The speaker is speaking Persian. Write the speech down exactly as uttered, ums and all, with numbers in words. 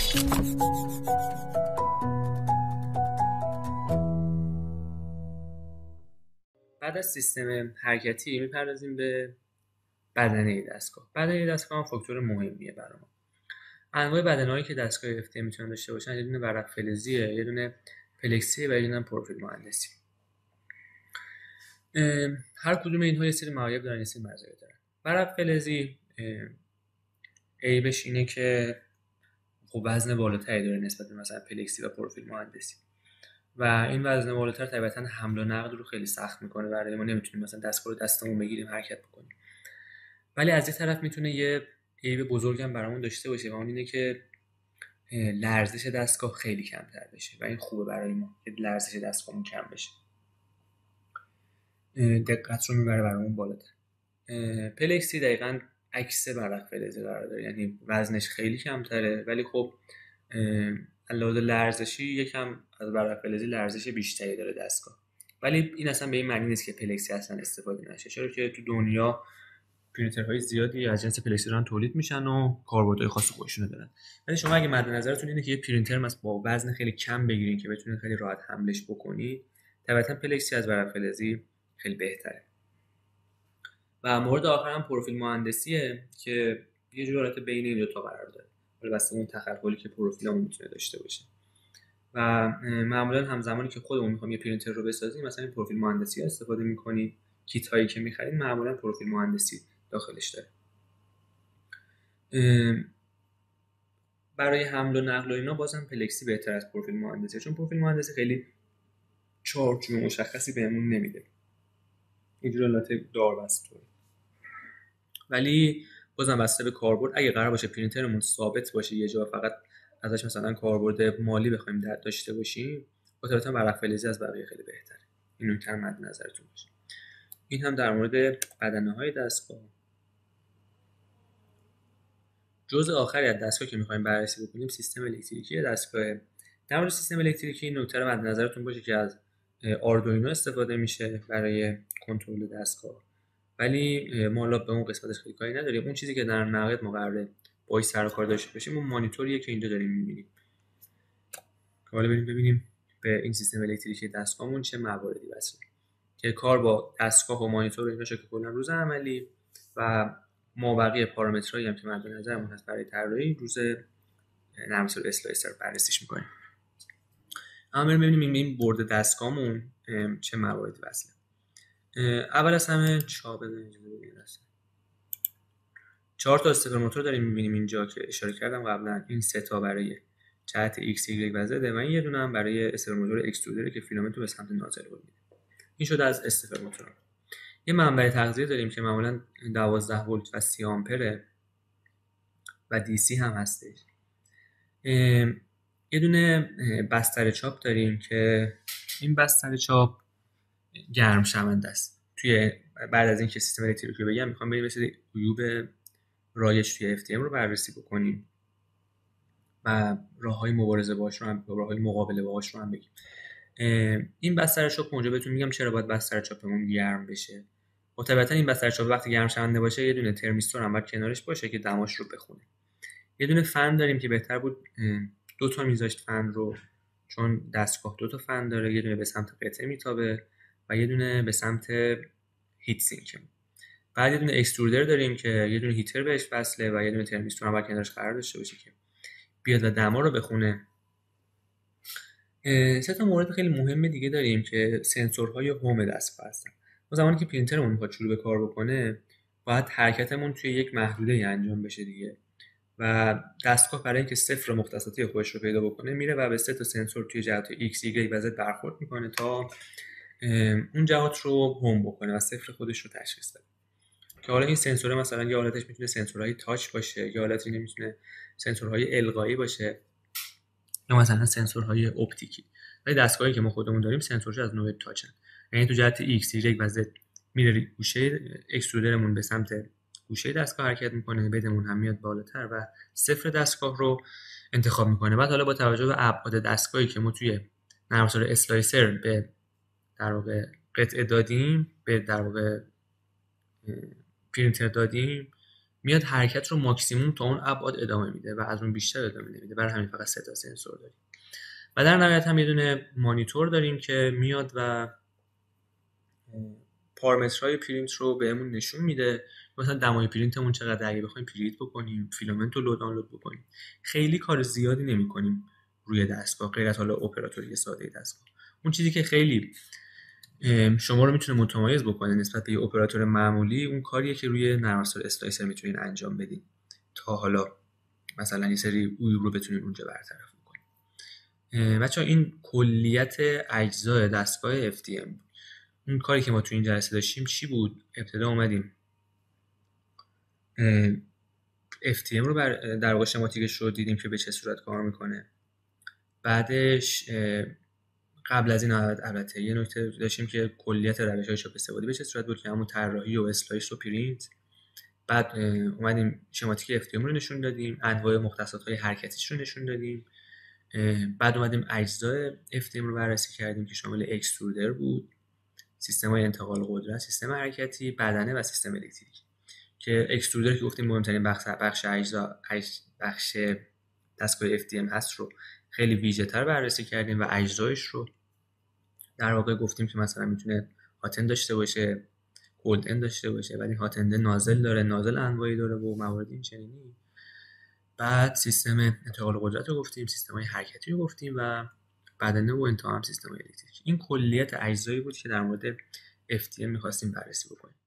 بعد از سیستم حرکتی میپردازیم به بدنه دستگاه. بدنه دستگاه هم فاکتور مهمیه برای ما. انواع بدنه‌هایی که دستگاه اف تی میتونن داشته باشن یه دونه ورق فلزیه، یه دونه پلکسی و یه دونه پروفیل مهندسی. هر کدوم اینها یه سری معایب دارن، یه سری مزایا دارن. ورق فلزی عیبش اینه که خب وزن بالاتری داره نسبت به مثلا پلکسی و پروفیل مهندسی و این وزن بالاتر طبیعتاً حمل و نقل رو خیلی سخت میکنه برای ما، نمیتونیم مثلا دستگاه رو دستمون بگیریم حرکت بکنیم. ولی از یه طرف میتونه یه عیب بزرگ هم برامون داشته باشه و اون اینه که لرزش دستگاه خیلی کمتر بشه و این خوبه برای ما که لرزش دستگاهمون کم بشه، دقت رو میبره برامون بالاتر. پلکسی دقیقاً عکس ورق فلزی قرار داره، یعنی وزنش خیلی کمتره ولی خب علاوه لرزشی یکم از ورق فلزی لرزش بیشتری داره دستگاه. ولی این اصلا به این معنی نیست که پلکسی اصلا استفاده نشه، چرا که تو دنیا پرینترهای زیادی از جنس پلکسی دارن تولید میشن و کاربردهای خاص خودشونو دارن. ولی شما اگه مد نظرتون اینه که یه پرینتر مثلا با وزن خیلی کم بگیرین که بتونید خیلی راحت حملش بکنید، طبعا پلکسی از ورق فلزی خیلی بهتره. و مورد آخر هم پروفیل مهندسیه که یه جور حالت بین این دو تا قرار داره، ولی بس اون تخیلی که پروفیلمون میتونه داشته باشه. و معمولا همزمانی که خودمون میخوایم یه پرینتر رو بسازیم مثلا این پروفیل مهندسی استفاده میکنیم، کیت هایی که میخریم معمولا پروفیل مهندسی داخلش داره. برای حمل و نقل و اینا بازم پلکسی بهتر از پروفیل مهندسی، چون پروفیل مهندسی خیلی چارچوب مشخصی بهمون نمیده، یه جور حالت داربست طوری. ولی بازم بسته به کاربرد، اگه قرار باشه پرینترمون ثابت باشه یه جا فقط ازش مثلا کاربرد مالی بخوایم داشته باشیم، با طبیعتا ورق فلزی از بقیه خیلی بهتره. اینو کم مد نظرتون باشه. این هم در مورد بدنه‌های دستگاه. جزء آخری از دستگاه که می‌خوایم بررسی بکنیم سیستم الکتریکی دستگاه. در مورد سیستم الکتریکی این نکته رو مد نظرتون باشه که از آردوینو استفاده میشه برای کنترل دستگاه، ولی ما الان به اون قسمتش خیلی کاری نداریم. اون چیزی که در نهایت ما قراره باهاش سر و کار داشته باشیم اون مانیتوریه که اینجا داریم می‌بینیم. حالا بریم ببینیم به این سیستم الکتریکی دستگاهمون چه مواردی وصله که کار با دستگاه و مانیتور اینا که کلا روز عملی و ما بقیه پارامترهایی هم که مد نظرمون هست برای طراحی روز نرم افزار اسلایسر بررسیش می‌کنیم. اما بریم ببینیم این بورد دستگاهمون چه مواردی وصله. اول از همه چهار چهار تا استپر موتور داریم می‌بینیم اینجا که اشاره کردم قبلا. این سه تا برای جهت ایکس ایگرگ و زد و این یه دونه هم برای استپر موتور اکسترودره که فیلامنت رو به سمت نازل میده. این شده از استپر موتور. یه منبع تغذیه داریم که معمولا دوازده ولت و سی آمپره و دی سی هم هستش. یه دونه بستر چاپ داریم که این بستر چاپ گرم شونده است. توی بعد از اینکه سیستم الکتریکی رو بگم میخوام بریم یه سری عیوب رایج توی اف تی ام رو بررسی بکنیم و راههای مبارزه باهاش رو هم راههای مقابله باهاش رو هم بگیم. این بستر چاپ اونجا بهتون میگم چرا باید بستر چاپمون گرم بشه. طبعا این بستر چاپ وقتی گرم شونده باشه یه دونه ترمیستور هم باید کنارش باشه که دماش رو بخونه. یه دونه فن داریم که بهتر بود دو تا میذاشت فن رو، چون دستگاه دو تا فن داره، یه دونه به سمت قطعه میتابه و یه دونه به سمت هیت سینک. بعد یه دونه اکسترودر داریم که یه دونه هیتر بهش وصله و یه دونه ترمیستور هم باید کنارش قرار داشته باشه که بیاد و دما رو بخونه. سه تا مورد خیلی مهم دیگه داریم که سنسورهای هوم دستگاه هستن. ما زمانی که پرینترمون میخواد شروع به کار بکنه باید حرکتمون توی یک محدوده انجام بشه دیگه و دستگاه برای اینکه صفر مختصاتی خودش رو پیدا بکنه میره و به سه تا سنسور توی جهت ایکس ایگرگ و زد برخورد میکنه تا اون جهات رو هوم بکنه و صفر خودش رو تشخیص بده. که حالا این سنسور مثلا یه حالتش میتونه سنسورهای تاچ باشه، یه حالتی نمیتونه سنسورهای القایی باشه یا مثلا سنسورهای اپتیکی. ولی دستگاهی که ما خودمون داریم سنسورش از نوع تاچن، یعنی تو جهت ایکس ایگرگ و زد میره گوشه اکسترودرمون به سمت گوشه دستگاه حرکت میکنه، بدمون هم میاد بالاتر و صفر دستگاه رو انتخاب میکنه. بعد حالا با توجه به ابعاد دستگاهی که ما توی نرم افزار اسلایسر به در واقع قطعه دادیم، به در واقع پرینتر دادیم، میاد حرکت رو ماکسیموم تا اون ابعاد ادامه میده و از اون بیشتر ادامه نمیده. برای همین فقط سه تا سنسور داریم. و در نهایت هم یه دونه مانیتور داریم که میاد و پارامترهای پرینت رو بهمون نشون میده، مثلا دمای پرینتمون چقدر، اگه بخوایم پرینت بکنیم، فیلامنت رو لود آنلود بکنیم. خیلی کار زیادی نمی‌کنیم روی دستگاه غیر از حالا اپراتوری ساده دستگاه. اون چیزی که خیلی شما رو میتونه متمایز بکنه نسبت به یه اپراتور معمولی، اون کاریه که روی نرم افزار اسلایسر میتونین انجام بدین تا حالا مثلا یه سری عیوب رو بتونین اونجا برطرف بکنین. بچه‌ها این کلیت اجزای دستگاه اف دی ام. اون کاری که ما تو این جلسه داشتیم چی بود؟ ابتدا اومدیم اف تی ام رو بر در واقع شماتیکش رو دیدیم که به چه صورت کار میکنه. بعدش قبل از این البته یه نکته داشتیم که کلیت روش‌های شاپ استفاده به چه صورت بود که همون طراحی و اسلایس و پرینت. بعد اومدیم شماتیک اف تی ام رو نشون دادیم، انواع مختصات‌های حرکتیش رو نشون دادیم. بعد اومدیم اجزای اف تی ام رو بررسی کردیم که شامل اکسترودر بود، سیستم‌های انتقال قدرت، سیستم حرکتی، بدنه و سیستم الکتریکی. که اکسترودر که گفتیم مهمترین بخش بخش اجزا بخش دستگاه اف دی ام هست رو خیلی ویژه‌تر بررسی کردیم و اجزایش رو در واقع گفتیم که مثلا میتونه هات اند داشته باشه، کولد اند داشته باشه، ولی هات اند نازل داره، نازل انواعی داره و موارد این چنینی. بعد سیستم انتقال قدرت رو گفتیم، سیستم‌های حرکتی رو گفتیم و بدنه و انتها هم سیستم‌های الکتریکی. این کلیت اجزایی بود که در مورد اف دی ام می‌خواستیم بررسی بکنیم.